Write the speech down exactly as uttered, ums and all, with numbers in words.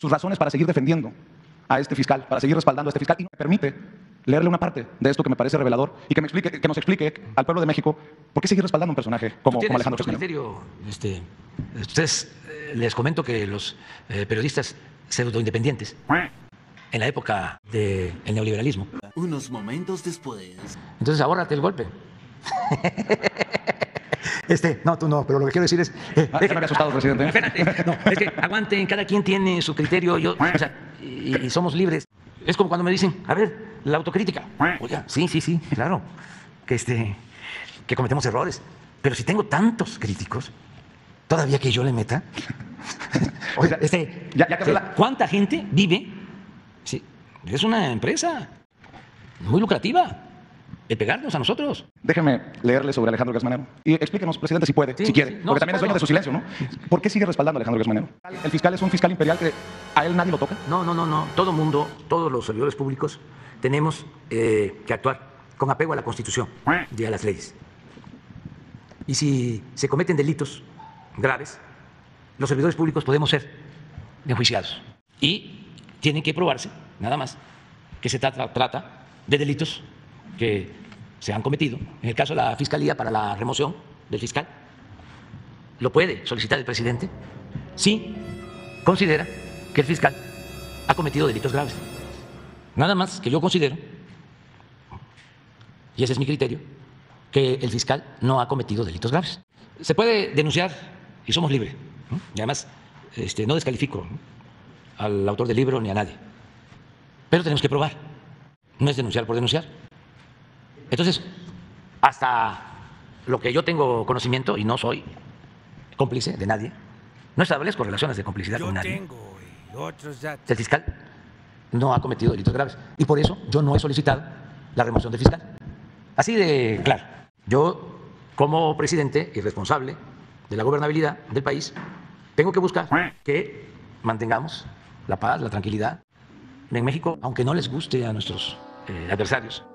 sus razones para seguir defendiendo a este fiscal, para seguir respaldando a este fiscal, y no me permite leerle una parte de esto que me parece revelador y que, me explique, que nos explique al pueblo de México por qué seguir respaldando a un personaje como, como Alejandro Gertz Manero. Este, ustedes, eh, les comento que los eh, periodistas pseudoindependientes, en la época del neoliberalismo, Unos momentos después. entonces ahórrate el golpe. Este, no, tú no, pero lo que quiero decir es... Eh, Ah, ya me había asustado, presidente. Espérate, no, es que aguanten, cada quien tiene su criterio, yo, o sea, y, y somos libres. Es como cuando me dicen, a ver, la autocrítica. Oiga, sí, sí, sí, claro, que, este, que cometemos errores, pero si tengo tantos críticos, todavía que yo le meta... Oiga, este, ya, ya que la... ¿cuánta gente vive? Sí, es una empresa muy lucrativa el pegarnos a nosotros. Déjeme leerle sobre Alejandro Gertz Manero. Y explíquenos, presidente, si puede, Sí, si quiere, sí, no, porque sí también es dueño puedo. de su silencio, ¿no? ¿Por qué sigue respaldando a Alejandro Gertz Manero? ¿El fiscal es un fiscal imperial que a él nadie lo toca? No, no, no, no. Todo mundo, todos los servidores públicos tenemos eh, que actuar con apego a la Constitución y a las leyes. Y si se cometen delitos graves, los servidores públicos podemos ser enjuiciados. Y tienen que probarse, nada más, que se trata, trata de delitos que se han cometido. En el caso de la Fiscalía, para la remoción del fiscal, lo puede solicitar el presidente si considera que el fiscal ha cometido delitos graves. Nada más que yo considero, y ese es mi criterio, que el fiscal no ha cometido delitos graves. Se puede denunciar y somos libres, ¿no? Y además este, no descalifico, ¿no?, al autor del libro ni a nadie. Pero tenemos que probar. No es denunciar por denunciar. Entonces, hasta lo que yo tengo conocimiento, y no soy cómplice de nadie, no establezco relaciones de complicidad Yo con nadie. tengo y otros ya. El fiscal no ha cometido delitos graves y por eso yo no he solicitado la remoción del fiscal. Así de claro. Yo, como presidente y responsable de la gobernabilidad del país, tengo que buscar que mantengamos la paz, la tranquilidad en México, aunque no les guste a nuestros eh, adversarios.